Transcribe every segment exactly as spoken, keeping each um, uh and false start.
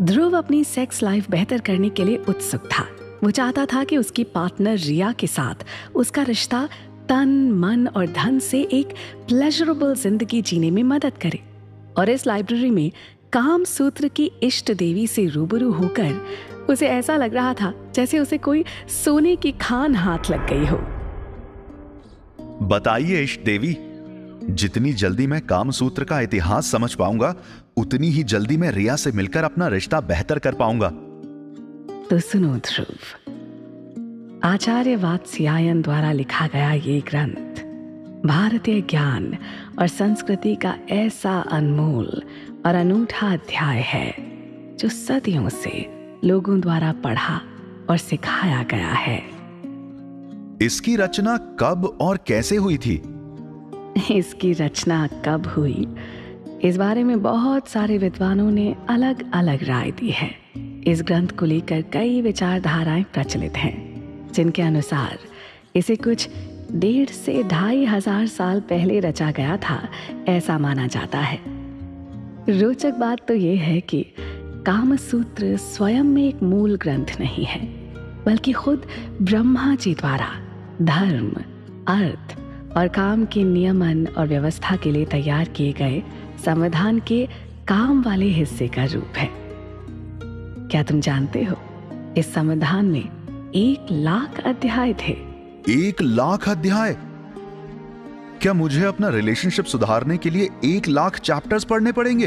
ध्रुव अपनी sex life बेहतर करने के लिए उत्सुक था। वो चाहता था कि उसकी पार्टनर रिया के साथ उसका रिश्ता तन, मन और धन से एक प्लेजरेबल जिंदगी जीने में मदद करे। और इस लाइब्रेरी में काम सूत्र की इष्ट देवी से रूबरू होकर उसे ऐसा लग रहा था जैसे उसे कोई सोने की खान हाथ लग गई हो। बताइए इष्ट देवी, जितनी जल्दी मैं काम सूत्र का इतिहास समझ पाऊंगा उतनी ही जल्दी मैं रिया से मिलकर अपना रिश्ता बेहतर कर पाऊंगा। तो सुनो ध्रुव, आचार्य वात्स्यायन द्वारा लिखा गया ये ग्रंथ भारतीय ज्ञान और संस्कृति का ऐसा अनमोल और अनूठा अध्याय है जो सदियों से लोगों द्वारा पढ़ा और सिखाया गया है। इसकी रचना कब और कैसे हुई थी? इसकी रचना कब हुई, इस बारे में बहुत सारे विद्वानों ने अलग अलग राय दी है। इस ग्रंथ को लेकर कई विचारधाराएं प्रचलित हैं, जिनके अनुसार इसे कुछ डेढ़ से ढाई हजार साल पहले रचा गया था, ऐसा माना जाता है। रोचक बात तो यह है कि कामसूत्र स्वयं में एक मूल ग्रंथ नहीं है, बल्कि खुद ब्रह्मा जी द्वारा धर्म, अर्थ और काम के नियमन और व्यवस्था के लिए तैयार किए गए संविधान के काम वाले हिस्से का रूप है। क्या तुम जानते हो, इस संविधान में एक लाख अध्याय थे। एक लाख अध्याय? क्या मुझे अपना रिलेशनशिप सुधारने के लिए एक लाख चैप्टर्स पढ़ने पड़ेंगे?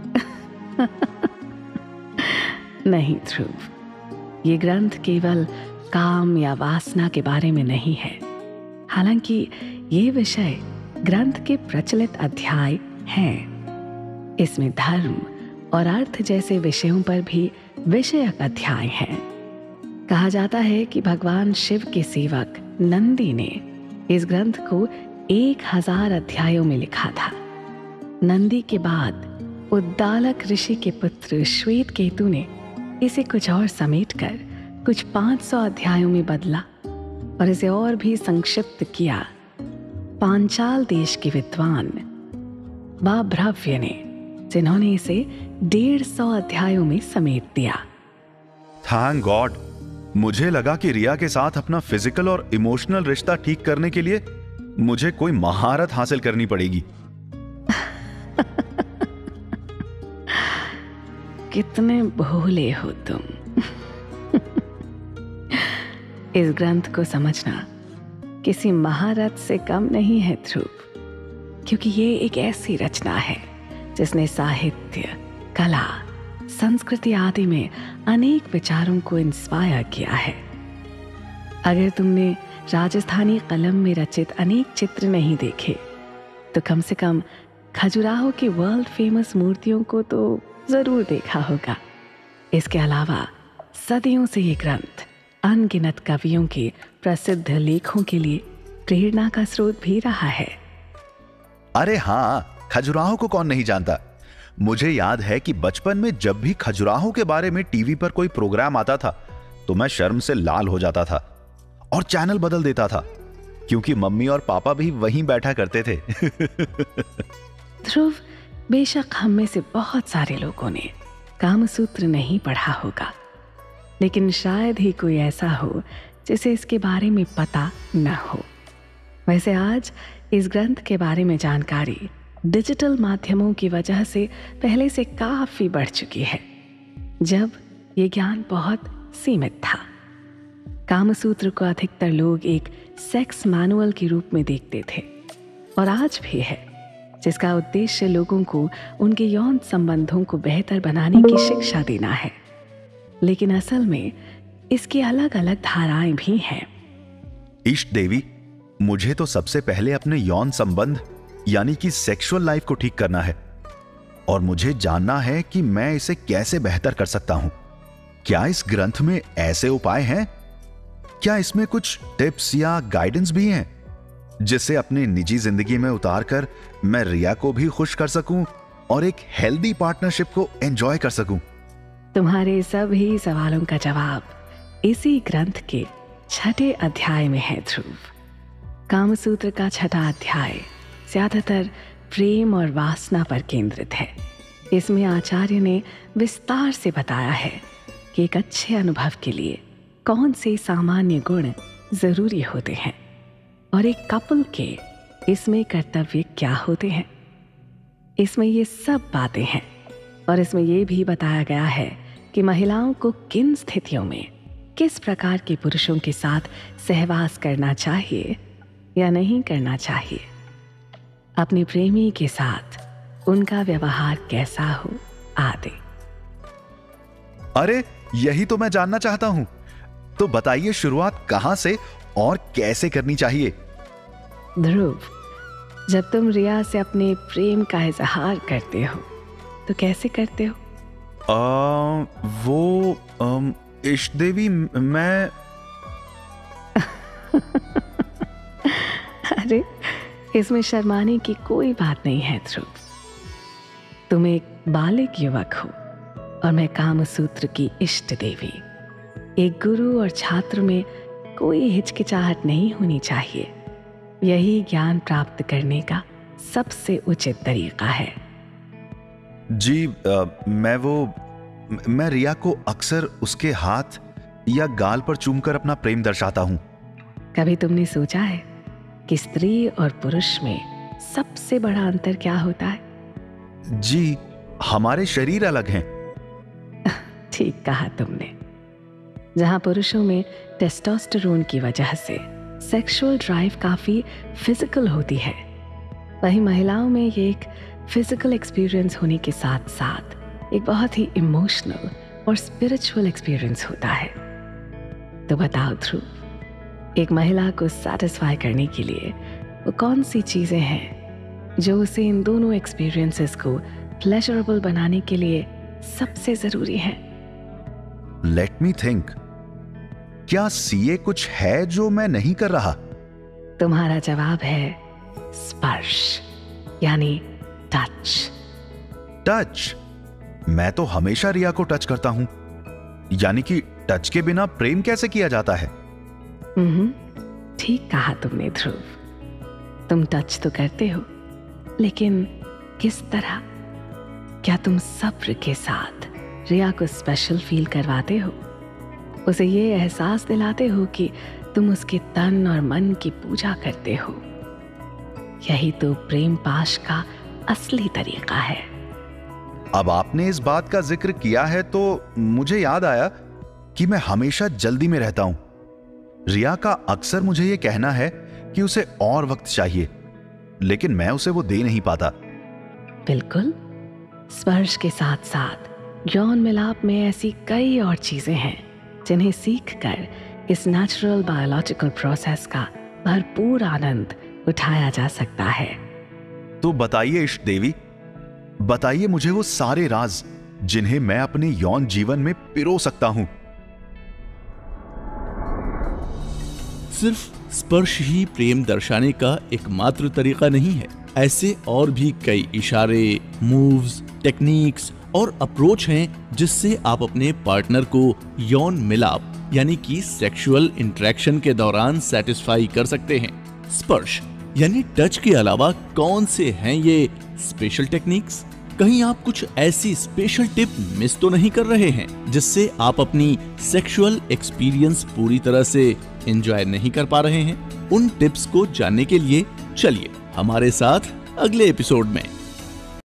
नहीं ध्रुव, ये ग्रंथ केवल काम या वासना के बारे में नहीं है। हालांकि ये विषय ग्रंथ के प्रचलित अध्याय हैं। इसमें धर्म और अर्थ जैसे विषयों पर भी विषयक अध्याय हैं। कहा जाता है कि भगवान शिव के सेवक नंदी ने इस ग्रंथ को एक हजार अध्यायों में लिखा था। नंदी के बाद उद्दालक ऋषि के पुत्र श्वेत केतु ने इसे कुछ और समेटकर कुछ पांच सौ अध्यायों में बदला और इसे और भी संक्षिप्त किया। पांचाल देश के विद्वान बाभ्रव्य ने, जिन्होंने इसे डेढ़ सौ अध्यायों में समेट दिया। थैंक गॉड, मुझे लगा कि रिया के साथ अपना फिजिकल और इमोशनल रिश्ता ठीक करने के लिए मुझे कोई महारत हासिल करनी पड़ेगी। कितने भोले हो तुम। इस ग्रंथ को समझना किसी महारत से कम नहीं है ध्रुव, क्योंकि ये एक ऐसी रचना है जिसने साहित्य, कला, संस्कृति आदि में अनेक विचारों को इंस्पायर किया है। अगर तुमने राजस्थानी कलम में रचित अनेक चित्र नहीं देखे तो कम से कम खजुराहो की वर्ल्ड फेमस मूर्तियों को तो जरूर देखा होगा। इसके अलावा सदियों से ये ग्रंथ अनगिनत कवियों के प्रसिद्ध लेखों के लिए प्रेरणा का स्रोत भी रहा है। अरे हाँ, खजुराहो को कौन नहीं जानता। मुझे याद है कि बचपन में जब भी खजुराहो के बारे में टीवी पर कोई प्रोग्राम आता था तो मैं शर्म से लाल हो जाता था और चैनल बदल देता था, क्योंकि मम्मी और पापा भी वहीं बैठा करते थे। ध्रुव, बेशक हम में से बहुत सारे लोगों ने कामसूत्र नहीं पढ़ा होगा, लेकिन शायद ही कोई ऐसा हो जिसे इसके बारे में पता न हो। वैसे आज इस ग्रंथ के बारे में जानकारी डिजिटल माध्यमों की वजह से पहले से काफी बढ़ चुकी है, जब ये ज्ञान बहुत सीमित था। कामसूत्र को अधिकतर लोग एक सेक्स मैनुअल के रूप में देखते थे और आज भी है, जिसका उद्देश्य लोगों को उनके यौन संबंधों को बेहतर बनाने की शिक्षा देना है। लेकिन असल में इसकी अलग अलग धाराएं भी हैं। इष्ट देवी, मुझे तो सबसे पहले अपने यौन संबंध यानी कि सेक्सुअल लाइफ को ठीक करना है और मुझे जानना है कि मैं इसे कैसे बेहतर कर सकता हूं। क्या इस ग्रंथ में ऐसे उपाय हैं? क्या इसमें कुछ टिप्स या गाइडेंस भी हैं जिससे अपनी निजी जिंदगी में उतारकर मैं रिया को भी खुश कर सकूं और एक हेल्दी पार्टनरशिप को एंजॉय कर सकूं? तुम्हारे सभी सवालों का जवाब इसी ग्रंथ के छठे अध्याय में है ध्रुव। कामसूत्र का छठा अध्याय ज्यादातर प्रेम और वासना पर केंद्रित है। इसमें आचार्य ने विस्तार से बताया है कि एक अच्छे अनुभव के लिए कौन से सामान्य गुण जरूरी होते हैं और एक कपल के इसमें कर्तव्य क्या होते हैं। इसमें ये सब बातें हैं और इसमें यह भी बताया गया है कि महिलाओं को किन स्थितियों में किस प्रकार के पुरुषों के साथ सहवास करना चाहिए या नहीं करना चाहिए, अपने प्रेमी के साथ उनका व्यवहार कैसा हो आदि। अरे यही तो मैं जानना चाहता हूं। तो बताइए शुरुआत कहां से और कैसे करनी चाहिए। ध्रुव, जब तुम रिया से अपने प्रेम का इजहार करते हो तो कैसे करते हो? आ, वो आम, इष्ट देवी, मैं अरे इसमें शर्माने की कोई बात नहीं है ध्रुव। तुम एक बालिक युवक हो और मैं कामसूत्र की इष्ट देवी। एक गुरु और छात्र में कोई हिचकिचाहट नहीं होनी चाहिए। यही ज्ञान प्राप्त करने का सबसे उचित तरीका है। जी, आ, मैं वो मैं रिया को अक्सर उसके हाथ या गाल पर चूमकर अपना प्रेम दर्शाता हूं। कभी तुमने सोचा है कि स्त्री और पुरुष में सबसे बड़ा अंतर क्या होता है? जी, हमारे शरीर अलग हैं। ठीक कहा तुमने। जहां पुरुषों में टेस्टोस्टेरोन की वजह से सेक्सुअल ड्राइव काफी फिजिकल होती है, वहीं महिलाओं में ये एक फिजिकल एक्सपीरियंस होने के साथ साथ एक बहुत ही इमोशनल और स्पिरिचुअल एक्सपीरियंस होता है। तो बताओ ध्रुव, एक महिला को सेटिस्फाई करने के लिए वो कौन सी चीजें हैं जो उसे इन दोनों एक्सपीरियंसेस को प्लेजरेबल बनाने के लिए सबसे जरूरी है? Let me think. क्या सीए कुछ है जो मैं नहीं कर रहा? तुम्हारा जवाब है स्पर्श, यानी टच। टच? मैं तो हमेशा रिया को टच करता हूं। यानी कि टच के बिना प्रेम कैसे किया जाता है? हम्म, ठीक कहा तुमने ध्रुव। तुम टच तो करते हो, लेकिन किस तरह? क्या तुम सब्र के साथ रिया को स्पेशल फील करवाते हो? उसे ये एहसास दिलाते हो कि तुम उसके तन और मन की पूजा करते हो? यही तो प्रेम पाश का असली तरीका है। अब आपने इस बात का जिक्र किया है तो मुझे याद आया कि मैं हमेशा जल्दी में रहता हूं। रिया का अक्सर मुझे यह कहना है कि उसे और वक्त चाहिए, लेकिन मैं उसे वो दे नहीं पाता। बिल्कुल। स्पर्श के साथ साथ यौन मिलाप में ऐसी कई और चीजें हैं जिन्हें सीखकर इस नेचुरल बायोलॉजिकल प्रोसेस का भरपूर आनंद उठाया जा सकता है। तो बताइए इष्ट देवी, बताइए मुझे वो सारे राज जिन्हें मैं अपने यौन जीवन में पिरो सकता हूं। सिर्फ स्पर्श ही प्रेम दर्शाने का एकमात्र तरीका नहीं है। ऐसे और भी कई इशारे, मूव्स, टेक्निक्स और अप्रोच हैं जिससे आप अपने पार्टनर को यौन मिलाप यानी कि सेक्सुअल इंटरेक्शन के दौरान सेटिस्फाई कर सकते हैं। स्पर्श यानी टच के अलावा कौन से हैं ये स्पेशल टेक्निक्स? कहीं आप कुछ ऐसी स्पेशल टिप मिस तो नहीं कर रहे हैं जिससे आप अपनी सेक्सुअल एक्सपीरियंस पूरी तरह से एंजॉय नहीं कर पा रहे हैं? उन टिप्स को जानने के लिए चलिए हमारे साथ अगले एपिसोड में।